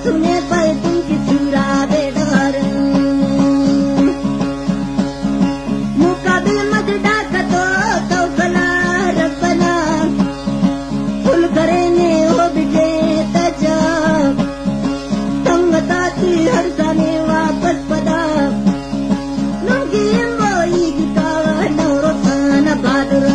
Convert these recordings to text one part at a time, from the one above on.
सुने पर तुमकी चूरा बेडर मुकाबिल मत डाक तो कौकला रब्बना फुल करे ने हो बिजे तजा संगताती हर जाने वापस पदा नुंगी बोई गिता नौरो खाना बादर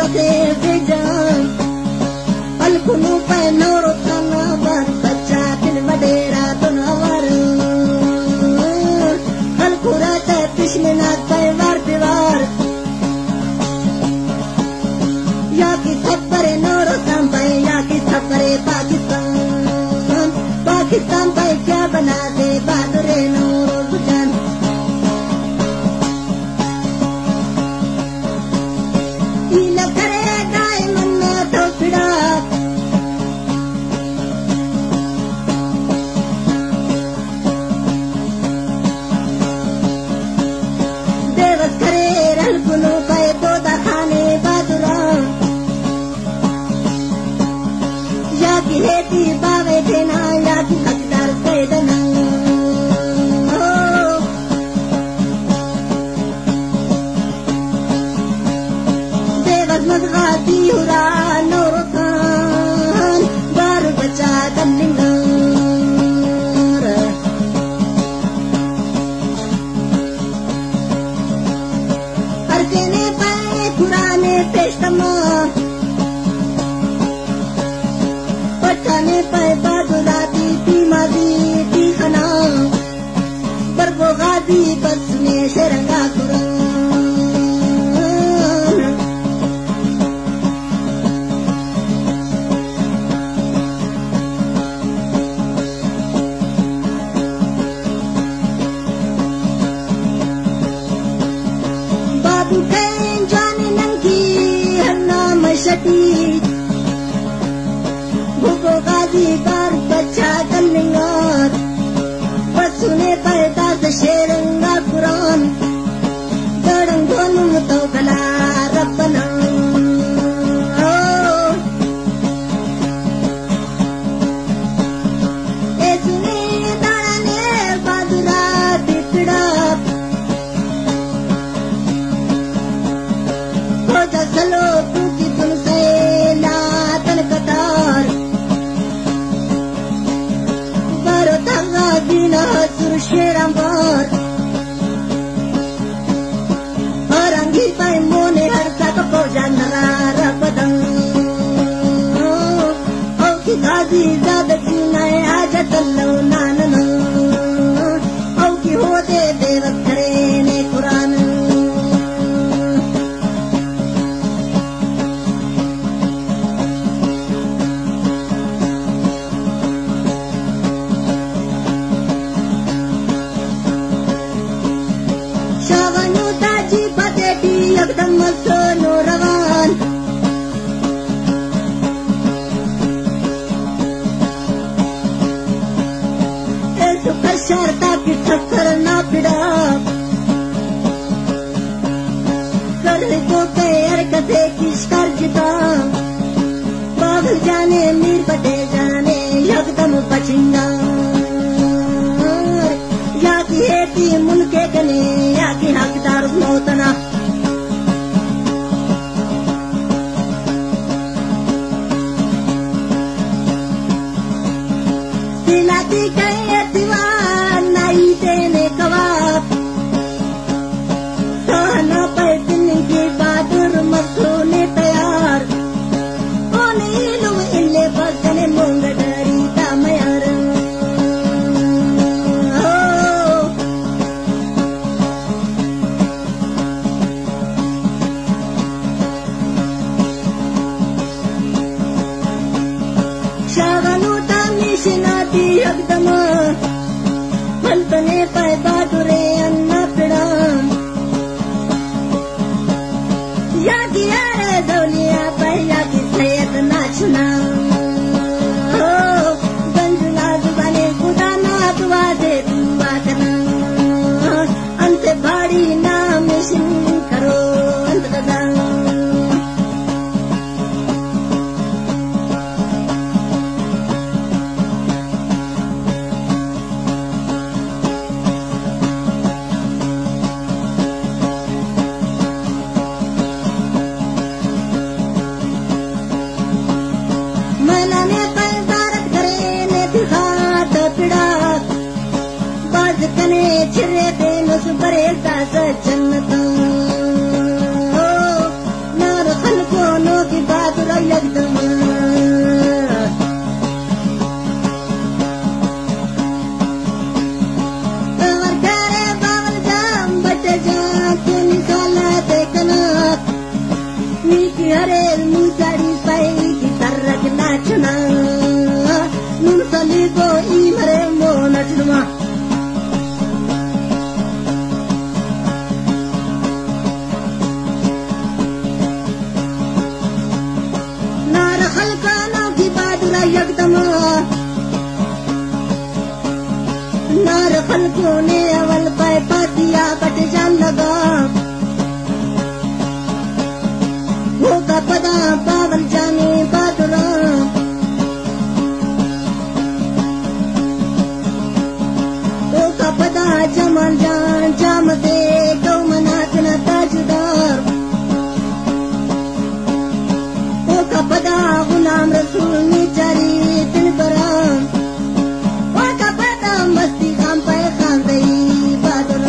से बेजान अलकुनु पे नौरो थाना बार बच्चा दिल मडेरा तो नवर अलकुरा ते पिछमना पे वार दीवार या की थप्परे नौरो संपे या की थप्परे पाकिस्तान पे क्या बना दे बहादुरे नौरो बुजान इला करेगा मन में तो फिड़ा देवस करे रल गुनो पे दो दाखाने बहादुरा या की हेती बावे देना या की हकदार पैदना देवस मदगाती हुरा नौरो खान बार बचा दलिंगर अर्केने पाए पुराने पेशतमा पठाने पे बदलाती तीमादी तीखना बरबो गादी बस में शरंगा कुरान बाबू कहीं जाने नंगी हन्ना मशती भूखो गाजी बार बच्चा दलिंगार बसुने पैदा से शेरंगा कुरान दड़ंग दोनों तो गला रब्बना ए सुने दाने बादुरा दिखड़ा हो जा सलो की तुम से लातन कतार Dina surshirambar Orangi pai mone harta ko janara rapadang O ki gazi zada jina ajat lo nanana O ki hote devat kare ne Quran एकदम सोनो रवान सुख शर्ता की ठक्कर ना पिड़ा कर को कैर कथे किसकर जिता बाबल जाने मीर बटे जाने एकदम बचिंगा या की हेती मुल्के कने या की हकदार मौतना सिलाती कहे दीवान नहीं देने कवाब सहना पे दिन की बहादुर मखोने तैयार ओ नीलू इल्ले बसने मूंग डरी दामयार शागनु तानी शिनाती एकदम फलतने पे बहादुरे अन्ना पिड़ा या की यार दौलिया पे या की सैयद नाचना गंजुला जुबाने खुदा ना दुआ दे दुआ करना अंत भाड़ी नाम शिन करो अंत कदा छिरे देन उस बरे का जन्नत नार खल को जमा नार खलकों ने अवल पे पातिया कट जान लगा वो का पदा पावल जाने बादरा वो का पदा जमान जान जाम दे गौ मनात न ताजदार वो का पदा गुलाम रसूल ने चारी दिन बरा वो का पदा मस्ती खाम पे खान गई बादर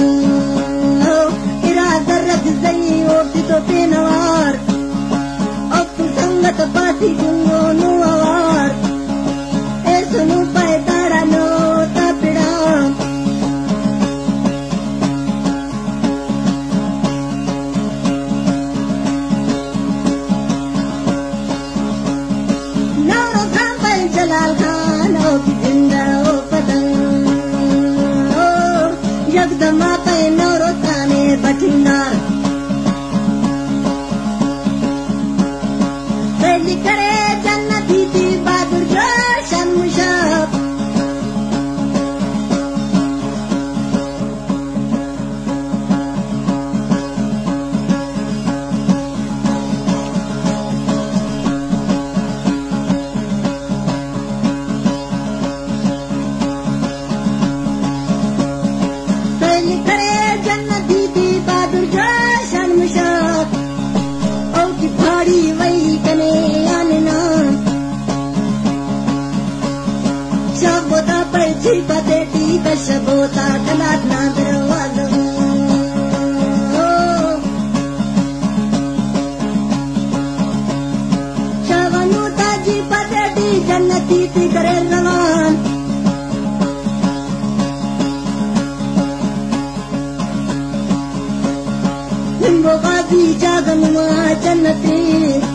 इरादा रख गई ओटी तो पेनवार अब तू संगत पाती गुंगो नुआर ए सुनु पे दाड़ा नो तापिड़ा नौरो खान पे जलाल खान ओ की जिंदा ओ पतंग ओ यकदमा पे नौरो ताने बठिंदार पहली करे जन्नती थी बहादुर जोशन मुशब पहली करे जन्नती थी बहादुर जोशन मुशब ओ की भाड़ी वही कने आने ना शबोता पैची पतेती कशबोता कलाट ना दरवाजा शवनुता जी पतेती जन्नती थी करे रवान निम्बो गाजी जागनुआ जन्नती